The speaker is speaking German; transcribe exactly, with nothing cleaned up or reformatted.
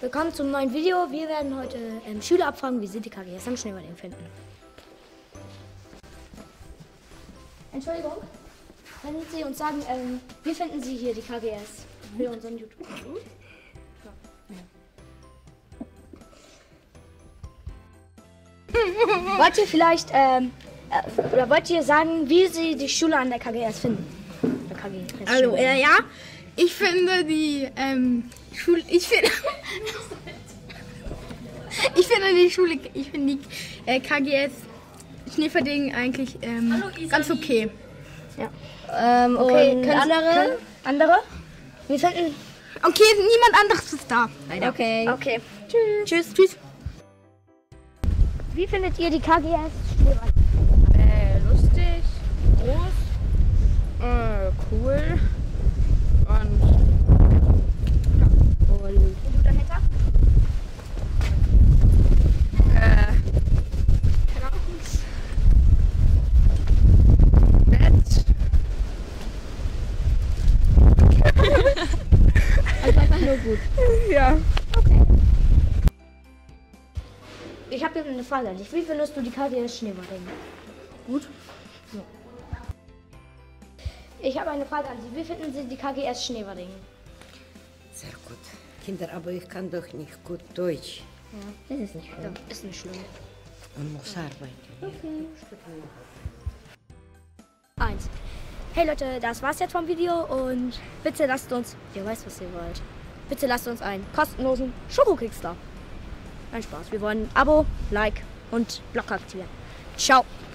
Willkommen zum neuen Video. Wir werden heute ähm, Schüler abfragen, wie sie die K G S am Schneeballon finden. Entschuldigung, können Sie uns sagen, ähm, wie finden Sie hier die K G S für unseren YouTube? Ja. Wollt ihr vielleicht, ähm, äh, oder wollt ihr sagen, wie Sie die Schule an der K G S finden? Der K G S also, äh, ja, ich finde die ähm, Schule, ich finde, ich finde die Schule, ich finde die äh, K G S Schneeverding eigentlich ähm, Hallo, ganz okay. Ja. Ähm, okay, und können andere? Können andere? Wir finden. Okay, niemand anderes ist da. Okay. Okay. Tschüss. Tschüss. Tschüss. Wie findet ihr die K G S Schneeballon? Äh, lustig, groß, äh, cool und ja. Und Und du dahinter? äh, keine Ahnung. Nett. Also einfach nur gut. Ja. Okay. Ich habe jetzt eine Frage an dich. Wie findest du die K G S Schneeballon? Gut. So. Ich habe eine Frage an Sie. Wie finden Sie die K G S Schneeballon? Sehr gut. Kinder, aber ich kann doch nicht gut Deutsch. Ja, das ist nicht schlimm. Ja, ist nicht schlimm. Man muss arbeiten. Okay. Eins. Hey Leute, das war's jetzt vom Video und bitte lasst uns, ihr weißt, was ihr wollt, bitte lasst uns einen kostenlosen Schokokeks da. Nein, Spaß. Wir wollen ein Abo, Like und Glocke aktivieren. Ciao.